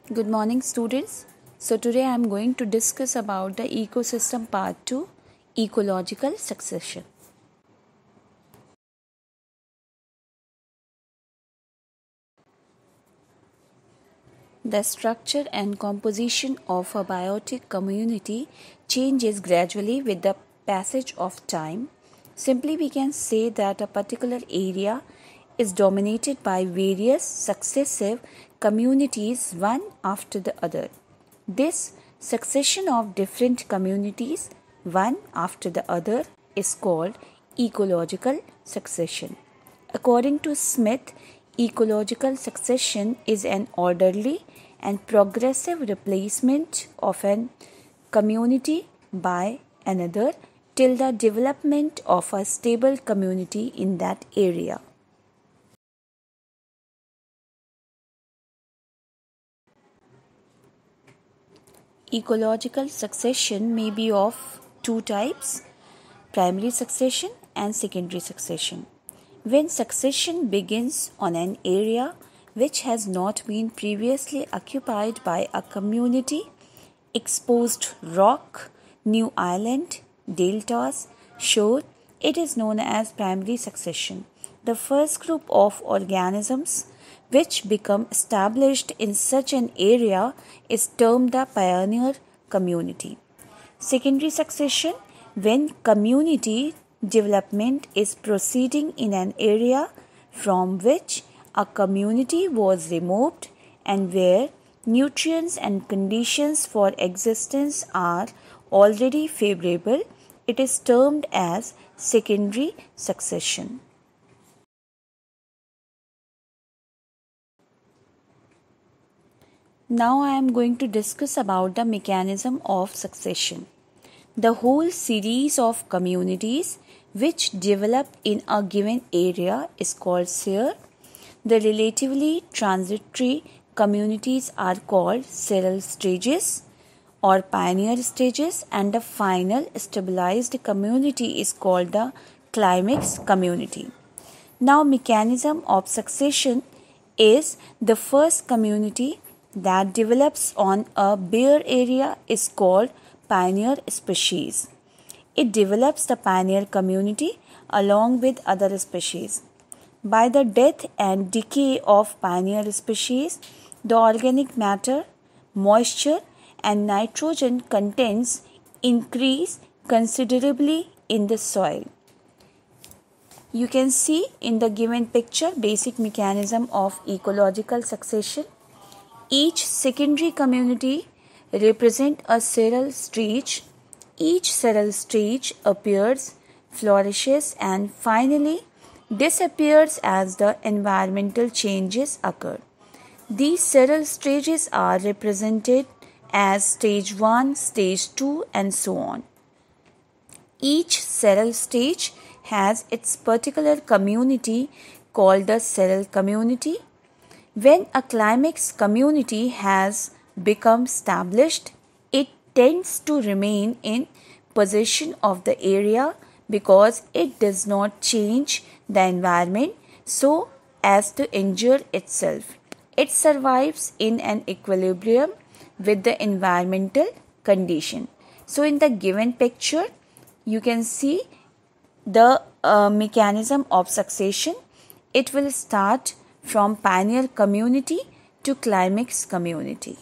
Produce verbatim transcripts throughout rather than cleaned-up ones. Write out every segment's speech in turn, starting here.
Good morning, students. So today I am going to discuss about the ecosystem part two, ecological succession. The structure and composition of a biotic community changes gradually with the passage of time. Simply, we can say that a particular area is dominated by various successive communities, one after the other. This succession of different communities, one after the other, is called ecological succession. According to Smith, ecological succession is an orderly and progressive replacement of an community by another till the development of a stable community in that area. Ecological succession may be of two types: primary succession and secondary succession. When succession begins on an area which has not been previously occupied by a community, exposed rock, new island, deltas, shore, it is known as primary succession. The first group of organisms which become established in such an area is termed the pioneer community. Secondary succession, when community development is proceeding in an area from which a community was removed and where nutrients and conditions for existence are already favorable, it is termed as secondary succession. Now I am going to discuss about the mechanism of succession. The whole series of communities which develop in a given area is called sphere. The relatively transitory communities are called seral stages or pioneer stages, and the final stabilized community is called the climax community. Now, mechanism of succession is the first community that develops on a bare area is called pioneer species. It develops the pioneer community along with other species. By the death and decay of pioneer species, the organic matter, moisture, and nitrogen contents increase considerably in the soil. You can see in the given picture basic mechanism of ecological succession. Each secondary community represents a seral stage. Each seral stage appears, flourishes, and finally disappears as the environmental changes occur. These seral stages are represented as stage one, stage two, and so on. Each seral stage has its particular community called the seral community. When a climax community has become established, it tends to remain in possession of the area because it does not change the environment so as to injure itself. It survives in an equilibrium with the environmental condition. So in the given picture, you can see the uh, mechanism of succession. It will start from pioneer community to climax community.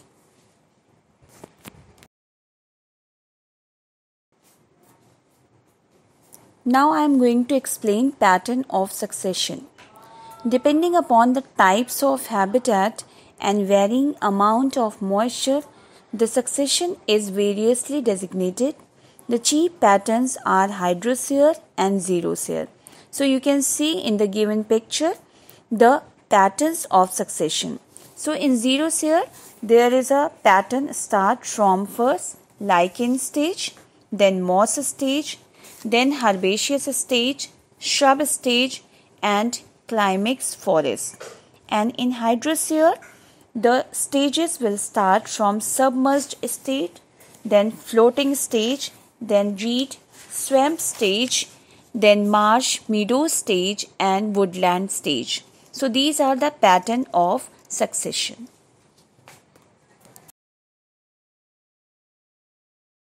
Now I am going to explain pattern of succession. Depending upon the types of habitat and varying amount of moisture, the succession is variously designated. The chief patterns are hydrosphere and xerosphere. So you can see in the given picture the patterns of succession. So in xerosphere, there is a pattern start from first lichen stage, then moss stage, then herbaceous stage, shrub stage, and climax forest. And in hydrosphere, the stages will start from submerged state, then floating stage, then reed, swamp stage, then marsh, meadow stage, and woodland stage. So these are the pattern of succession.